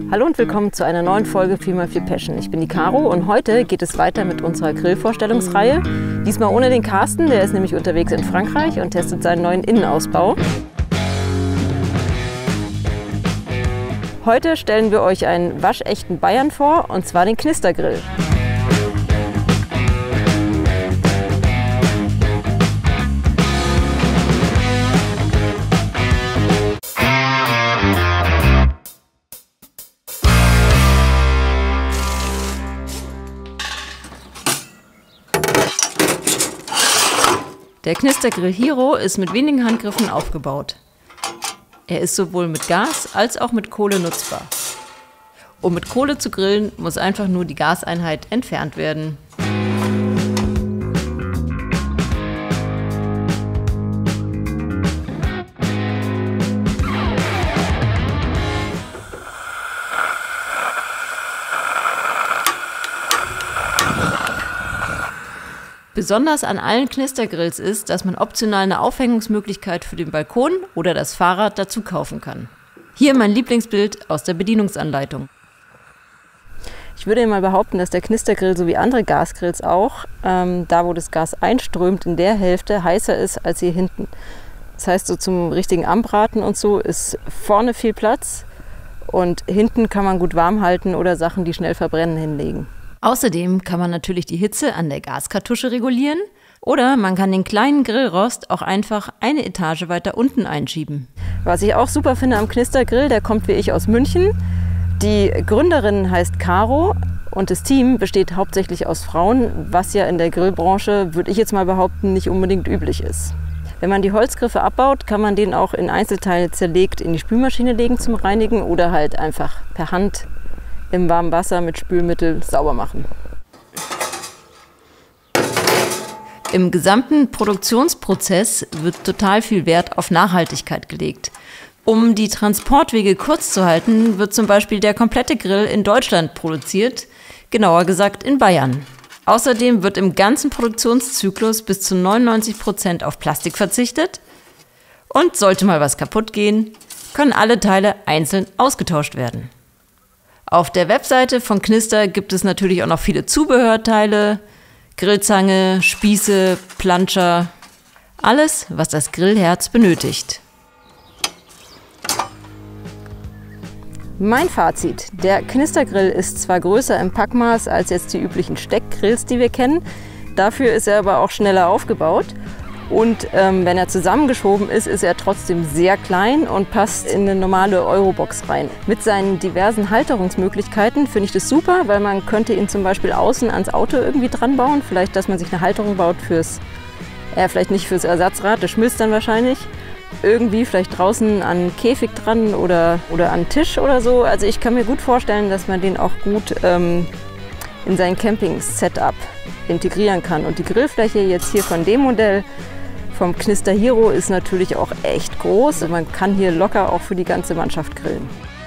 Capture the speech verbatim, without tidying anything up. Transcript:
Hallo und willkommen zu einer neuen Folge vier mal vier Passion. Ich bin die Caro und heute geht es weiter mit unserer Grillvorstellungsreihe. Diesmal ohne den Carsten, der ist nämlich unterwegs in Frankreich und testet seinen neuen Innenausbau. Heute stellen wir euch einen waschechten Bayern vor, und zwar den Knister-Grill. Der Knister-Grill Hero ist mit wenigen Handgriffen aufgebaut. Er ist sowohl mit Gas als auch mit Kohle nutzbar. Um mit Kohle zu grillen, muss einfach nur die Gaseinheit entfernt werden. Besonders an allen Knister-Grills ist, dass man optional eine Aufhängungsmöglichkeit für den Balkon oder das Fahrrad dazu kaufen kann. Hier mein Lieblingsbild aus der Bedienungsanleitung. Ich würde mal behaupten, dass der Knister-Grill so wie andere Gasgrills auch, ähm, da wo das Gas einströmt, in der Hälfte heißer ist als hier hinten. Das heißt, so zum richtigen Anbraten und so ist vorne viel Platz und hinten kann man gut warm halten oder Sachen, die schnell verbrennen, hinlegen. Außerdem kann man natürlich die Hitze an der Gaskartusche regulieren oder man kann den kleinen Grillrost auch einfach eine Etage weiter unten einschieben. Was ich auch super finde am Knister-Grill, der kommt wie ich aus München. Die Gründerin heißt Caro und das Team besteht hauptsächlich aus Frauen, was ja in der Grillbranche, würde ich jetzt mal behaupten, nicht unbedingt üblich ist. Wenn man die Holzgriffe abbaut, kann man den auch in Einzelteile zerlegt in die Spülmaschine legen zum Reinigen oder halt einfach per Hand im warmen Wasser mit Spülmittel sauber machen. Im gesamten Produktionsprozess wird total viel Wert auf Nachhaltigkeit gelegt. Um die Transportwege kurz zu halten, wird zum Beispiel der komplette Grill in Deutschland produziert, genauer gesagt in Bayern. Außerdem wird im ganzen Produktionszyklus bis zu neunundneunzig Prozent auf Plastik verzichtet und sollte mal was kaputt gehen, können alle Teile einzeln ausgetauscht werden. Auf der Webseite von Knister gibt es natürlich auch noch viele Zubehörteile, Grillzange, Spieße, Planscher, alles, was das Grillherz benötigt. Mein Fazit: Der Knister-Grill ist zwar größer im Packmaß als jetzt die üblichen Steckgrills, die wir kennen, dafür ist er aber auch schneller aufgebaut. Und ähm, wenn er zusammengeschoben ist, ist er trotzdem sehr klein und passt in eine normale Eurobox rein. Mit seinen diversen Halterungsmöglichkeiten finde ich das super, weil man könnte ihn zum Beispiel außen ans Auto irgendwie dran bauen. Vielleicht, dass man sich eine Halterung baut fürs, äh, vielleicht nicht fürs Ersatzrad, das schmilzt dann wahrscheinlich. Irgendwie vielleicht draußen an einen Käfig dran oder, oder an einen Tisch oder so. Also ich kann mir gut vorstellen, dass man den auch gut ähm, in sein Camping-Setup integrieren kann. Und die Grillfläche jetzt hier von dem Modell vom Knister Hero ist natürlich auch echt groß. Man kann hier locker auch für die ganze Mannschaft grillen.